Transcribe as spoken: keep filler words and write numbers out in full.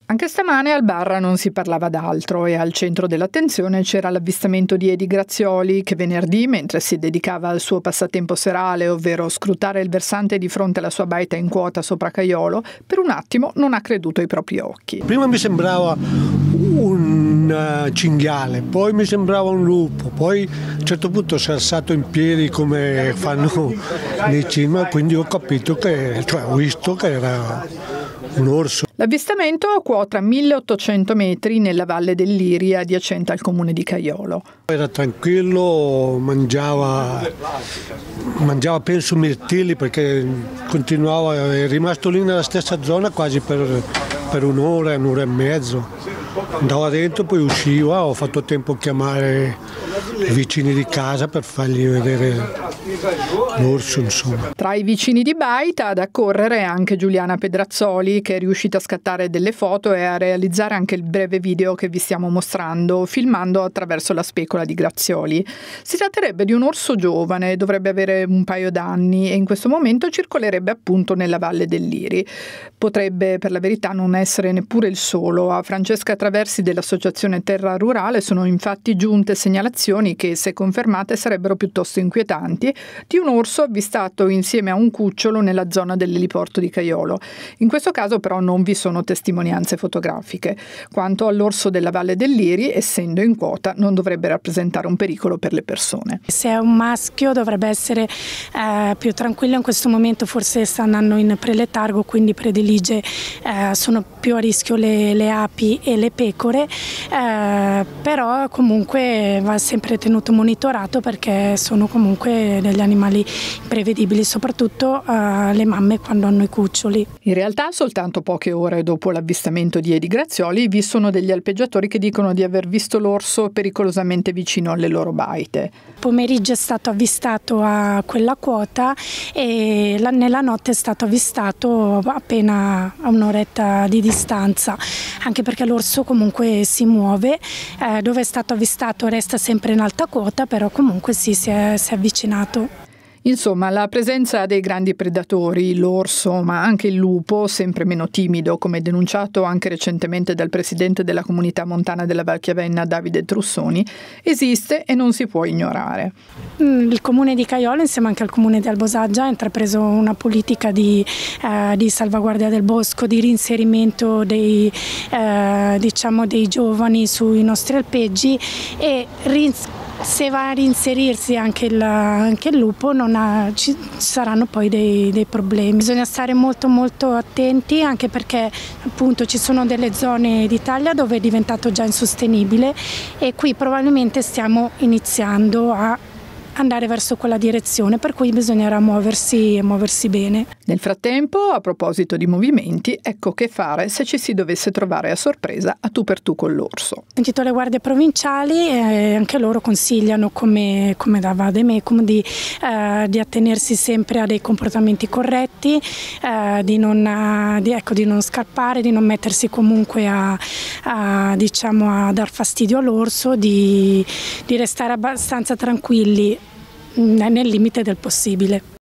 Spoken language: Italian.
Anche stamane al bar non si parlava d'altro e al centro dell'attenzione c'era l'avvistamento di Edi Grazioli che venerdì, mentre si dedicava al suo passatempo serale, ovvero scrutare il versante di fronte alla sua baita in quota sopra Caiolo, per un attimo non ha creduto ai propri occhi. Prima mi sembrava un cinghiale, poi mi sembrava un lupo, poi a un certo punto si è alzato in piedi come fanno nei cinema, quindi ho capito che, cioè ho visto che era un orso. L'avvistamento quota milleottocento metri nella valle del Liri, adiacente al comune di Caiolo. Era tranquillo, mangiava, mangiava penso mirtilli perché continuava, è rimasto lì nella stessa zona quasi per, per un'ora, un'ora e mezzo. Andava dentro, poi usciva, ho fatto tempo a chiamare i vicini di casa per fargli vedere l'orso, insomma. Tra i vicini di baita ad accorrere anche Giuliana Pedrazzoli, che è riuscita a scattare delle foto e a realizzare anche il breve video che vi stiamo mostrando, filmando attraverso la specola di Grazioli. Si tratterebbe di un orso giovane, dovrebbe avere un paio d'anni e in questo momento circolerebbe appunto nella valle del Liri. Potrebbe per la verità non essere neppure il solo. A Francesca Traversi dell'Associazione Terra Rurale sono infatti giunte segnalazioni che, se confermate, sarebbero piuttosto inquietanti, di un orso avvistato insieme a un cucciolo nella zona dell'eliporto di Caiolo. In questo caso però non vi sono testimonianze fotografiche. Quanto all'orso della Valle del Liri, essendo in quota, non dovrebbe rappresentare un pericolo per le persone. Se è un maschio dovrebbe essere eh, più tranquillo, in questo momento forse sta andando in preletargo, quindi predilige, eh, sono più a rischio le, le api e le pecore, eh, però comunque va sempre tenuto monitorato perché sono comunque degli animali imprevedibili, soprattutto uh, le mamme quando hanno i cuccioli. In realtà soltanto poche ore dopo l'avvistamento di Edi Grazioli vi sono degli alpeggiatori che dicono di aver visto l'orso pericolosamente vicino alle loro baite. Pomeriggio è stato avvistato a quella quota e la, nella notte è stato avvistato appena a un'oretta di distanza, anche perché l'orso comunque si muove, eh, dove è stato avvistato resta sempre in alta quota, però comunque sì, si è, si è avvicinato. Insomma, la presenza dei grandi predatori, l'orso ma anche il lupo, sempre meno timido, come denunciato anche recentemente dal presidente della comunità montana della Valchiavenna, Davide Trussoni, esiste e non si può ignorare. Il comune di Caiolo, insieme anche al comune di Albosaggia, ha intrapreso una politica di, eh, di salvaguardia del bosco, di reinserimento dei, eh, diciamo dei giovani sui nostri alpeggi e reinserimento. Se va a reinserirsi anche il, anche il lupo non ha, ci saranno poi dei, dei problemi. Bisogna stare molto molto attenti, anche perché appunto ci sono delle zone d'Italia dove è diventato già insostenibile e qui probabilmente stiamo iniziando a andare verso quella direzione, per cui bisognerà muoversi e muoversi bene. Nel frattempo, a proposito di movimenti, ecco che fare se ci si dovesse trovare a sorpresa a tu per tu con l'orso. Ho sentito le guardie provinciali e anche loro consigliano, come, come da Vademecum, di, eh, di attenersi sempre a dei comportamenti corretti, eh, di, non, di, ecco, di non scappare, di non mettersi comunque a, a, diciamo, a dar fastidio all'orso, di, di restare abbastanza tranquilli nel limite del possibile.